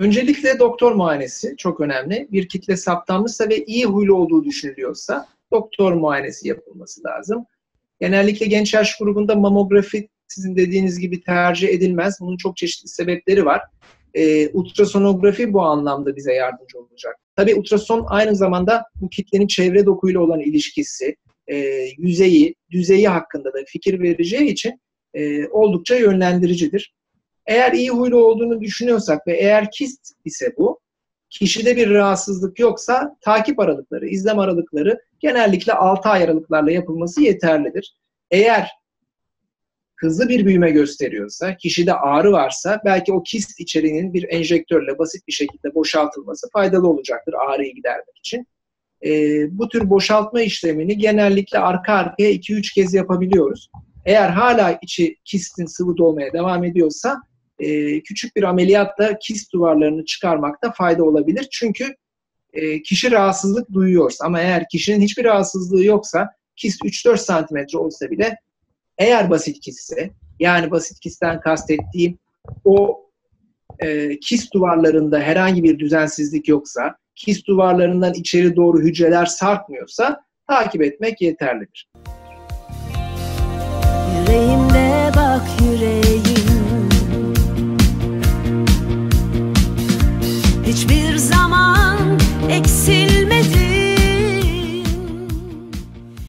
Öncelikle doktor muayenesi çok önemli. Bir kitle saptanmışsa ve iyi huylu olduğu düşünülüyorsa doktor muayenesi yapılması lazım. Genellikle genç yaş grubunda mamografi sizin dediğiniz gibi tercih edilmez. Bunun çok çeşitli sebepleri var. Ultrasonografi bu anlamda bize yardımcı olacak. Tabii ultrason aynı zamanda bu kitlenin çevre dokuyla olan ilişkisi, yüzeyi, düzeyi hakkında da fikir vereceği için oldukça yönlendiricidir. Eğer iyi huylu olduğunu düşünüyorsak ve eğer kist ise bu, kişide bir rahatsızlık yoksa takip aralıkları, izlem aralıkları genellikle 6 ay aralıklarla yapılması yeterlidir. Eğer hızlı bir büyüme gösteriyorsa, kişide ağrı varsa belki o kist içeriğinin bir enjektörle basit bir şekilde boşaltılması faydalı olacaktır ağrıyı gidermek için. Bu tür boşaltma işlemini genellikle arka arkaya 2-3 kez yapabiliyoruz. Eğer hala içi kistin sıvı dolmaya devam ediyorsa küçük bir ameliyatla kist duvarlarını çıkarmakta fayda olabilir. Çünkü kişi rahatsızlık duyuyorsa ama eğer kişinin hiçbir rahatsızlığı yoksa kist 3-4 santimetre olsa bile eğer basit kistse, yani basit kistten kastettiğim o kist duvarlarında herhangi bir düzensizlik yoksa, kist duvarlarından içeri doğru hücreler sarkmıyorsa takip etmek yeterlidir. Yüreğimde